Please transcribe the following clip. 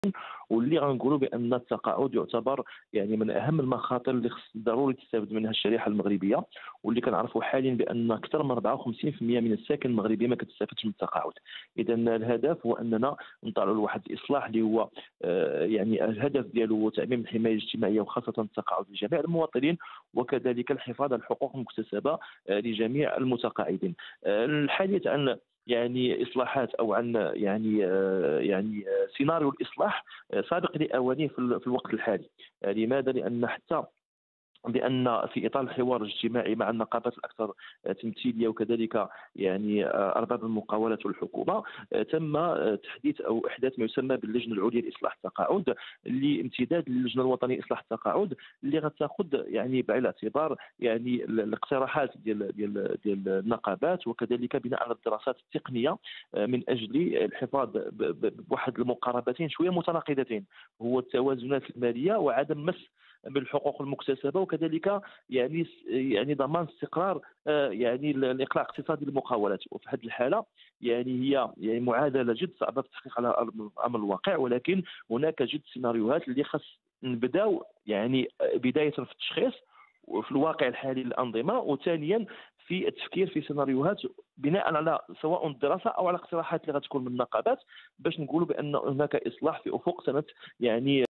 واللي غنقولوا بان التقاعد يعتبر يعني من اهم المخاطر اللي خص ضروري تستافد منها الشريحه المغربيه، واللي كنعرفوا حاليا بان اكثر من 54% من الساكن المغربي ما كتستافدش من التقاعد. اذا الهدف هو اننا نطلعوا لواحد الاصلاح اللي هو يعني الهدف ديالو هو تعميم الحمايه الاجتماعيه وخاصه التقاعد لجميع المواطنين، وكذلك الحفاظ على الحقوق المكتسبه لجميع المتقاعدين. الحديث عن يعني اصلاحات او عن سيناريو الاصلاح سابق لاوانه في الوقت الحالي. لماذا؟ لان حتى بان في اطار الحوار الاجتماعي مع النقابات الاكثر تمثيليه وكذلك يعني ارباب المقاولات والحكومه، تم تحديث او احداث ما يسمى باللجنه العليا لاصلاح التقاعد، اللي امتداد للجنه الوطنيه لاصلاح التقاعد، اللي غتاخذ يعني بعين الاعتبار يعني الاقتراحات ديال النقابات، وكذلك بناء على الدراسات التقنيه من اجل الحفاظ بواحد المقاربتين شويه متناقضتين، هو التوازنات الماليه وعدم مس بالحقوق المكتسبه، وكذلك يعني ضمان استقرار يعني الاقلاع الاقتصادي للمقاولات. وفي هذه الحاله يعني هي يعني معادله جد صعبه في التحقيق على امر الواقع، ولكن هناك جد سيناريوهات اللي خاص نبداو يعني بدايه في التشخيص وفي الواقع الحالي للانظمه، وثانيا في التفكير في سيناريوهات بناء على سواء الدراسه او على اقتراحات اللي غتكون من النقابات، باش نقولوا بان هناك اصلاح في افق سنه يعني